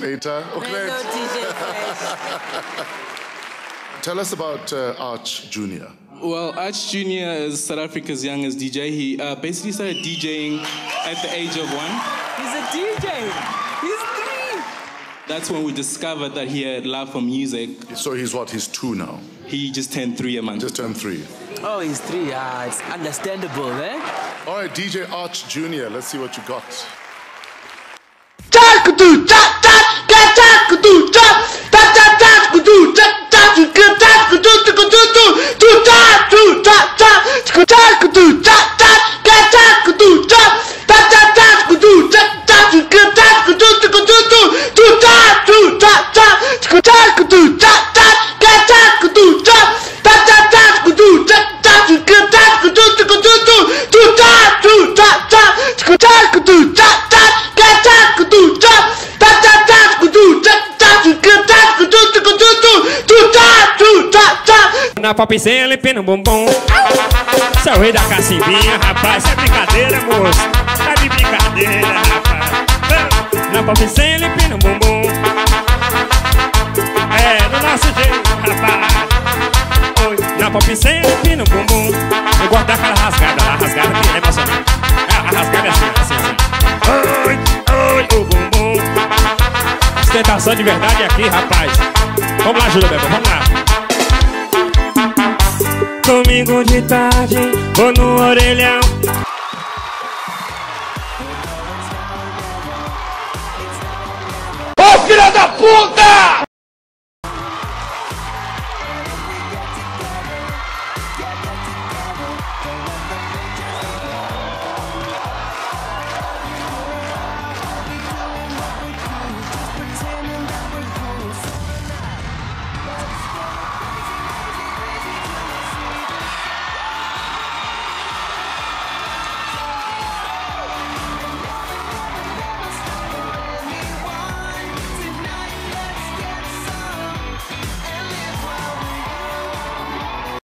later. Hello, DJ Fresh. Tell us about Arch Jr. Well, Arch Jr. is South Africa's youngest DJ. He basically started DJing at the age of 1. He's a DJ. He's 3. That's when we discovered that he had love for music. So he's what? He's 2 now? He just turned 3 a month. Just turned 3. Oh, he's 3. It's understandable, eh? All right, DJ Arch Jr., let's see what you got. Na pop sem limpando no bumbum. Você é o rei da cacimbinha, rapaz. É brincadeira, moço. Tá de brincadeira, rapaz. Na pop sem limpando no bumbum. É, do nosso jeito, rapaz. Oi. Na pop sem limpando no bumbum. Eu gosto daquela rasgada lá, rasgada que é emocionante. A rasgada é assim. Oi, oi, o bumbum. Ostentação de verdade aqui, rapaz. Vamos lá, Júlia Beba, vamos lá. Domingo de tarde, vou no orelhão. Ô filha da puta!